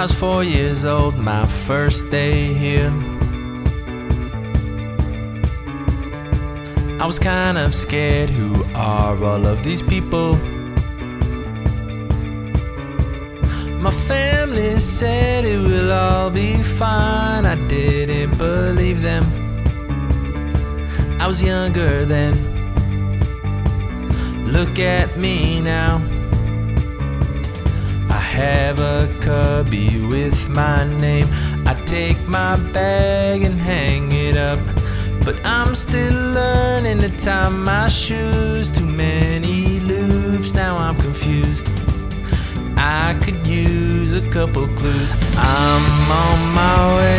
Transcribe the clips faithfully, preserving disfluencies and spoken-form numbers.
was four years old, my first day here, I was kind of scared. Who are all of these people? My family said it will all be fine. I didn't believe them. I was younger then. Look at me now. I have a cubby with my name. I take my bag and hang it up, but I'm still learning to tie my shoes. Too many loops, now I'm confused. I could use a couple clues. I'm on my way.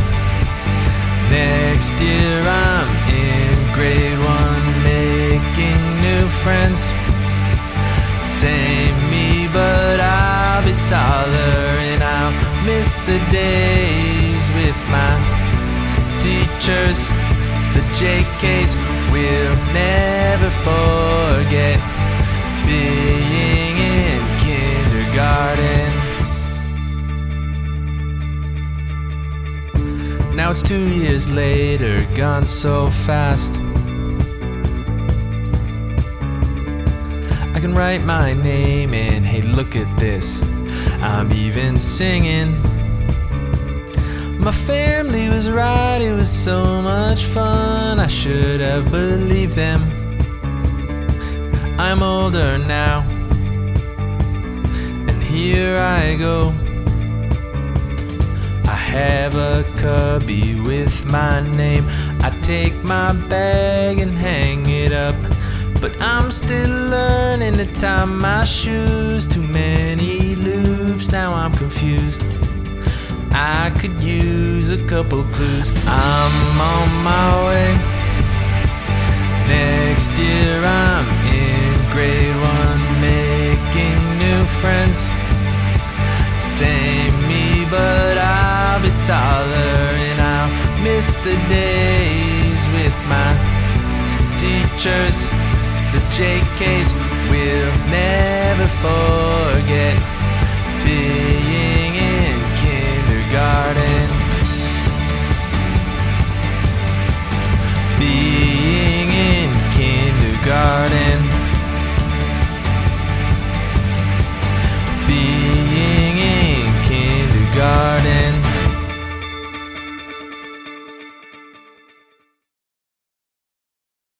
Next year I'm in grade one, making new friends. Same me, but I'll be taller, and I'll miss the days with my teachers. The J Ks will never forget being in kindergarten. Now it's two years later, gone so fast. I can write my name and hey, look at this, I'm even singing. My family was right, it was so much fun. I should have believed them. I'm older now, and here I go. I have a cubby with my name. I take my bag and hang it up, but I'm still learning to tie my shoes. Too many loops, now I'm confused. I could use a couple clues. I'm on my way. Next year I'm in grade one, making new friends. Same me, but I'll be taller, and I'll miss the days with my teachers. The J Ks will never forget being in kindergarten. Be